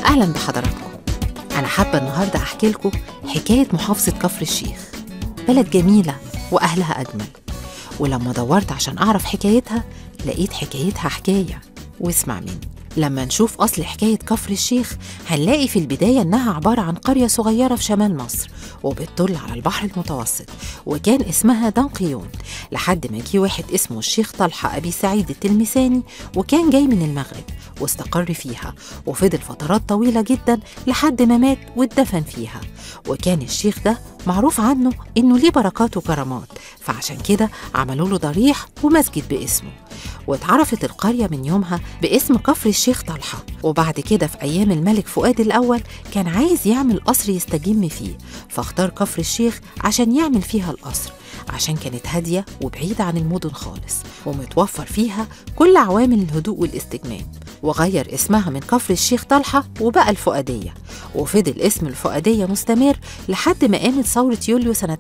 أهلا بحضراتكم. أنا حابة النهاردة أحكي لكم حكاية محافظة كفر الشيخ، بلد جميلة وأهلها أجمل. ولما دورت عشان أعرف حكايتها لقيت حكايتها حكاية، واسمع مني. لما نشوف أصل حكاية كفر الشيخ هنلاقي في البداية إنها عبارة عن قرية صغيرة في شمال مصر وبتطل على البحر المتوسط، وكان اسمها دنقيون، لحد ما جه واحد اسمه الشيخ طلحة أبي سعيد التلمساني، وكان جاي من المغرب واستقر فيها وفضل فترات طويلة جدا لحد ما مات واتدفن فيها. وكان الشيخ ده معروف عنه إنه ليه بركات وكرامات، فعشان كده عملوا له ضريح ومسجد باسمه، واتعرفت القرية من يومها باسم كفر الشيخ طلحة. وبعد كده في أيام الملك فؤاد الأول كان عايز يعمل قصر يستجم فيه، فاختار كفر الشيخ عشان يعمل فيها القصر، عشان كانت هادية وبعيدة عن المدن خالص ومتوفر فيها كل عوامل الهدوء والاستجمام. وغير اسمها من كفر الشيخ طلحة وبقى الفؤادية، وفضل اسم الفؤادية مستمر لحد ما قامت ثورة يوليو سنة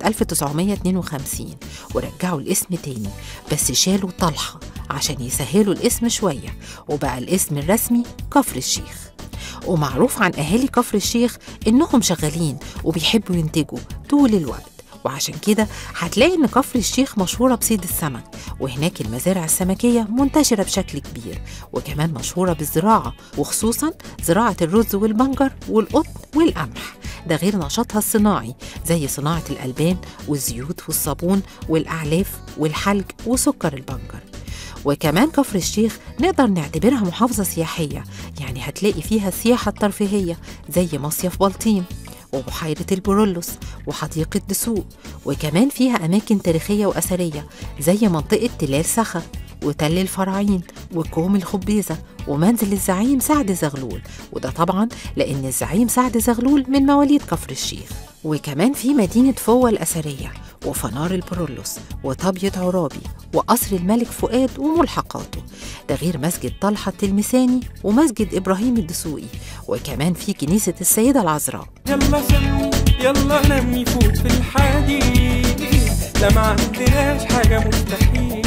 1952 ورجعوا الاسم تاني، بس شالوا طلحة عشان يسهلوا الاسم شوية، وبقى الاسم الرسمي كفر الشيخ. ومعروف عن أهالي كفر الشيخ إنهم شغالين وبيحبوا ينتجوا طول الوقت، وعشان كده هتلاقي إن كفر الشيخ مشهورة بصيد السمك، وهناك المزارع السمكية منتشرة بشكل كبير، وكمان مشهورة بالزراعة، وخصوصا زراعة الرز والبنجر والقطن والقمح، ده غير نشاطها الصناعي زي صناعة الألبان والزيوت والصابون والأعلاف والحلج وسكر البنجر. وكمان كفر الشيخ نقدر نعتبرها محافظة سياحية، يعني هتلاقي فيها السياحة الترفيهية زي مصيف بلطيم وبحيرة البرولوس وحديقة دسوق، وكمان فيها أماكن تاريخية وأثرية زي منطقة تلال سخا وتل الفراعين وكوم الخبيزة ومنزل الزعيم سعد زغلول، وده طبعا لأن الزعيم سعد زغلول من مواليد كفر الشيخ. وكمان في مدينة فوة الأثرية وفنار البرولوس وطابية عرابي وقصر الملك فؤاد وملحقاته، ده غير مسجد طلحة التلمساني ومسجد إبراهيم الدسوقي، وكمان في كنيسة السيدة العذراء. يلا سمي يلا نمي فوت في الحديد، لا ما عندناش حاجة مستحيلة.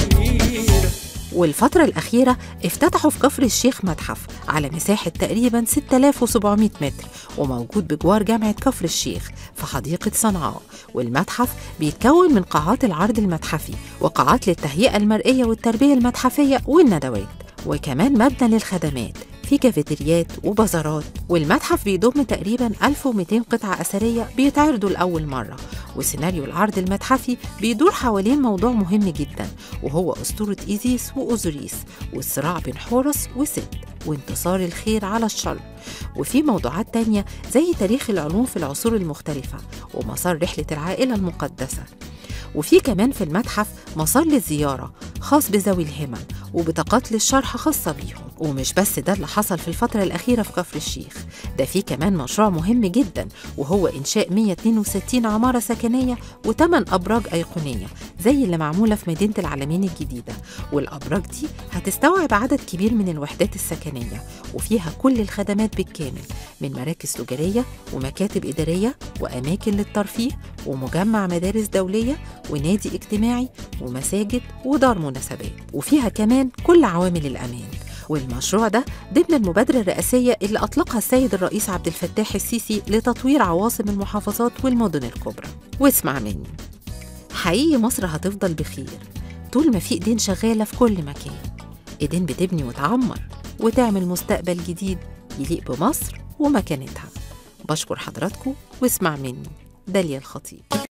والفترة الأخيرة افتتحوا في كفر الشيخ متحف على مساحة تقريباً 6700 متر، وموجود بجوار جامعة كفر الشيخ في حديقة صنعاء. والمتحف بيتكون من قاعات العرض المتحفي وقاعات للتهيئة المرئية والتربية المتحفية والندوات، وكمان مبنى للخدمات في كافيتريات وبازارات. والمتحف بيضم تقريباً 1200 قطعة أثرية بيتعرضوا لأول مرة، وسيناريو العرض المتحفي بيدور حوالين موضوع مهم جداً، وهو أسطورة إيزيس وأوزوريس والصراع بين حورس وست وانتصار الخير على الشر. وفي موضوعات تانية زي تاريخ العلوم في العصور المختلفة ومسار رحلة العائلة المقدسة. وفي كمان في المتحف مسار للزيارة خاص بذوي الهمم وبطاقات للشرح خاصة بيهم. ومش بس ده اللي حصل في الفترة الأخيرة في كفر الشيخ، ده في كمان مشروع مهم جدا، وهو إنشاء 162 عمارة سكنية و8 أبراج أيقونية زي اللي معمولة في مدينة العلمين الجديدة. والأبراج دي هتستوعب عدد كبير من الوحدات السكنية، وفيها كل الخدمات بالكامل، من مراكز تجارية ومكاتب إدارية وأماكن للترفيه ومجمع مدارس دولية ونادي اجتماعي ومساجد ودار مناسبات، وفيها كمان كل عوامل الأمان. والمشروع ده ضمن المبادرة الرئاسية اللي أطلقها السيد الرئيس عبد الفتاح السيسي لتطوير عواصم المحافظات والمدن الكبرى. واسمع مني، حقيقي مصر هتفضل بخير طول ما في إيدين شغالة في كل مكان، إيدين بتبني وتعمر وتعمل مستقبل جديد يليق بمصر ومكانتها. بشكر حضراتكم، واسمع مني، داليا الخطيب.